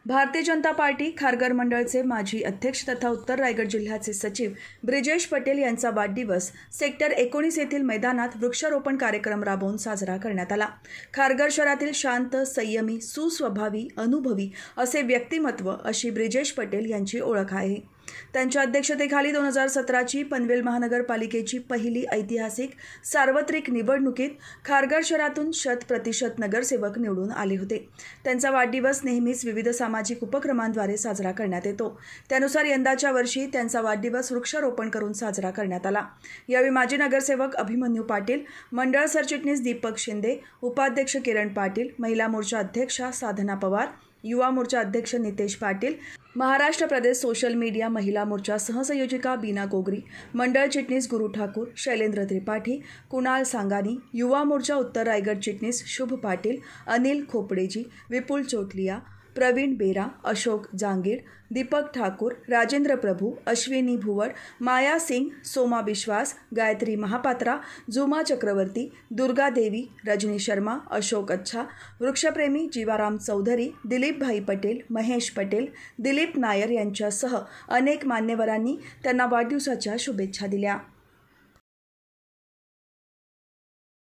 Bharatiya Janata party Kharghar मंडळचे माजी अध्यक्ष तथा उत्तर रायगड जिल्ह्याचे सचिव ब्रिजेश पटेल यांचा वाढदिवस सेक्टर 19 येथील मैदानात वृक्षारोपण कार्यक्रम राबवून साजरा करण्यात आला। खारघर शहरातील शांत, संयमी, सुस्वभावी, अनुभवी असे व्यक्तिमत्व अशी ब्रिजेश पटेल यांची ओळख आहे। त्यांच्या अध्यक्षतेखाली 2017ची पनवेल महानगरपालिकेची पहिली ऐतिहासिक सार्वत्रिक निवडणुकीत खारघर शहरातून 100% नगरसेवक निवडून आले होते। त्यांचा वाढदिवस नेहमीच विविध सामाजिक उपक्रमांद्वारे साजरा करण्यात येतो। त्यानुसार यंदाच्या वर्षी त्यांचा वाढदिवस वृक्षारोपण करून साजरा करण्यात आला। यावेळी माजी नगरसेवक अभिमन्यू पाटील, मंडळ सरचिटणीस दीपक शिंदे, उपाध्यक्ष किरण पाटील, महिला मोर्चा अध्यक्षा साधना पवार, युवा मोर्चा अध्यक्ष नितेश पाटील, महाराष्ट्र प्रदेश सोशल मीडिया महिला मोर्चा सहसंयोजिका बीना गोगरी, मंडळ चिटणीस गुरु ठाकूर, शैलेंद्र त्रिपाठी, कुणाल सांगानी, युवा मोर्चा उत्तर रायगड चिटणीस शुभ पाटील, अनिल खोपडेजी, विपुल चोटलिया, प्रवीण बेरा, अशोक जांगीर, दीपक ठाकूर, राजेंद्र प्रभू, अश्विनी भुवड, माया सिंग, सोमा विश्वास, गायत्री महापात्रा, जुमा चक्रवर्ती, दुर्गा देवी, रजनी शर्मा, अशोक अच्छा, वृक्षप्रेमी जीवाराम चौधरी, दिलीप भाई पटेल, महेश पटेल, दिलीप नायर यांच्यासह अनेक मान्यवरांनी त्यांना वाढदिवसाच्या शुभेच्छा दिल्या।